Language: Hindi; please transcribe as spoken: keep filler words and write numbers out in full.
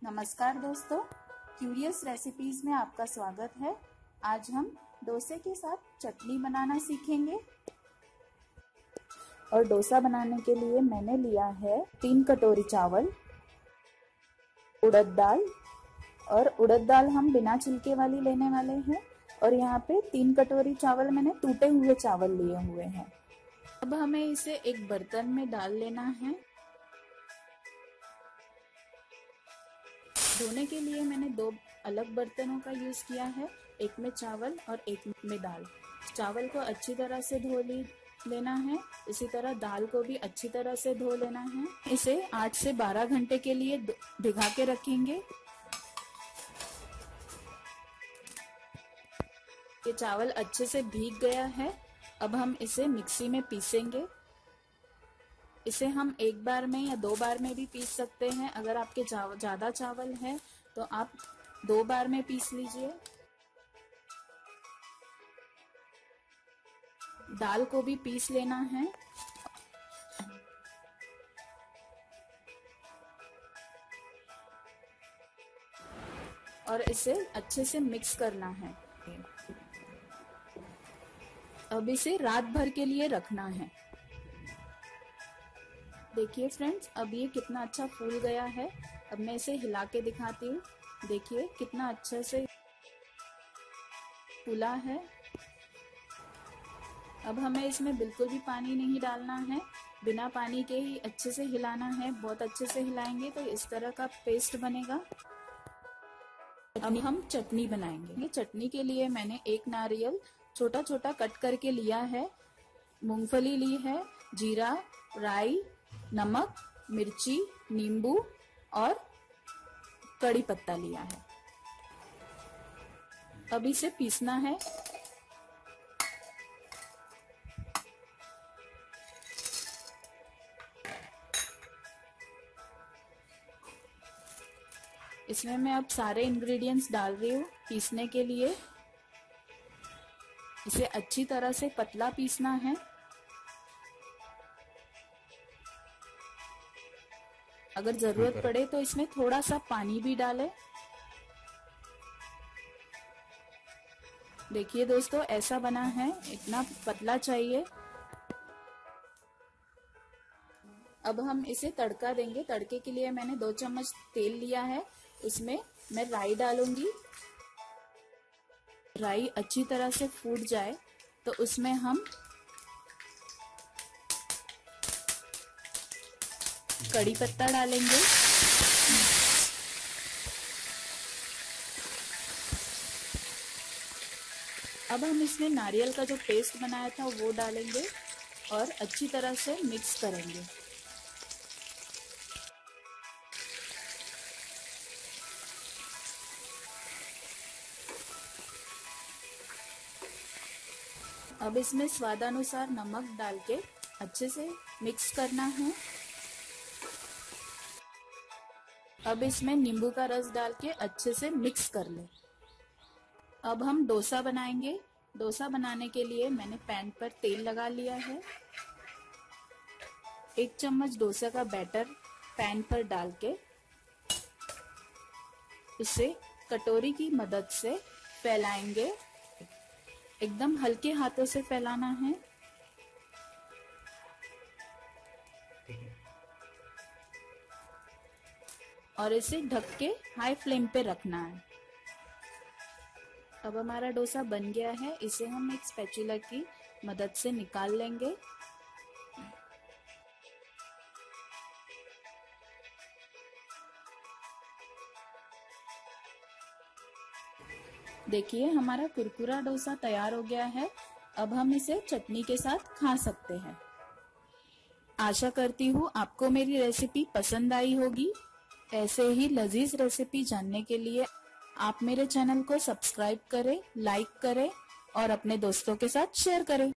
नमस्कार दोस्तों, क्यूरियस रेसिपीज में आपका स्वागत है। आज हम डोसे के साथ चटनी बनाना सीखेंगे। और डोसा बनाने के लिए मैंने लिया है तीन कटोरी चावल, उड़द दाल, और उड़द दाल हम बिना छिलके वाली लेने वाले हैं। और यहाँ पे तीन कटोरी चावल मैंने टूटे हुए चावल लिए हुए हैं। अब हमें इसे एक बर्तन में डाल लेना है। धोने के लिए मैंने दो अलग बर्तनों का यूज किया है, एक में चावल और एक में दाल। चावल को अच्छी तरह से धो ली लेना है, इसी तरह दाल को भी अच्छी तरह से धो लेना है। इसे आठ से बारह घंटे के लिए भिगा के रखेंगे। ये चावल अच्छे से भीग गया है। अब हम इसे मिक्सी में पीसेंगे। इसे हम एक बार में या दो बार में भी पीस सकते हैं। अगर आपके चावल ज़्यादा चावल है तो आप दो बार में पीस लीजिए। दाल को भी पीस लेना है। और इसे अच्छे से मिक्स करना है। अब इसे रात भर के लिए रखना है। देखिए फ्रेंड्स, अब ये कितना अच्छा फूल गया है। अब मैं इसे हिला के दिखाती हूँ। देखिए कितना अच्छे से फूला है। अब हमें इसमें बिल्कुल भी पानी नहीं डालना है, बिना पानी के ही अच्छे से हिलाना है। बहुत अच्छे से हिलाएंगे तो इस तरह का पेस्ट बनेगा। अब हम चटनी बनाएंगे। ये चटनी के लिए मैंने एक नारियल छोटा छोटा कट करके लिया है, मूंगफली ली है, जीरा, राई, नमक, मिर्ची, नींबू और कड़ी पत्ता लिया है। अब इसे पीसना है। इसमें मैं अब सारे इंग्रेडिएंट्स डाल रही हूँ पीसने के लिए। इसे अच्छी तरह से पतला पीसना है। अगर जरूरत पड़े तो इसमें थोड़ा सा पानी भी डालें। देखिए दोस्तों, ऐसा बना है, इतना पतला चाहिए। अब हम इसे तड़का देंगे। तड़के के लिए मैंने दो चम्मच तेल लिया है। उसमें मैं राई डालूंगी। राई अच्छी तरह से फूट जाए तो उसमें हम कड़ी पत्ता डालेंगे। अब हम इसमें नारियल का जो पेस्ट बनाया था वो डालेंगे और अच्छी तरह से मिक्स करेंगे। अब इसमें स्वादानुसार नमक डाल के अच्छे से मिक्स करना है। अब इसमें नींबू का रस डाल के अच्छे से मिक्स कर लें। अब हम डोसा बनाएंगे। डोसा बनाने के लिए मैंने पैन पर तेल लगा लिया है। एक चम्मच डोसा का बैटर पैन पर डाल के इसे कटोरी की मदद से फैलाएंगे। एकदम हल्के हाथों से फैलाना है। और इसे ढक के हाई फ्लेम पे रखना है। अब हमारा डोसा बन गया है। इसे हम एक स्पैचुला की मदद से निकाल लेंगे। देखिए हमारा कुरकुरा डोसा तैयार हो गया है। अब हम इसे चटनी के साथ खा सकते हैं। आशा करती हूँ आपको मेरी रेसिपी पसंद आई होगी। ऐसे ही लजीज रेसिपी जानने के लिए आप मेरे चैनल को सब्सक्राइब करें, लाइक करें और अपने दोस्तों के साथ शेयर करें।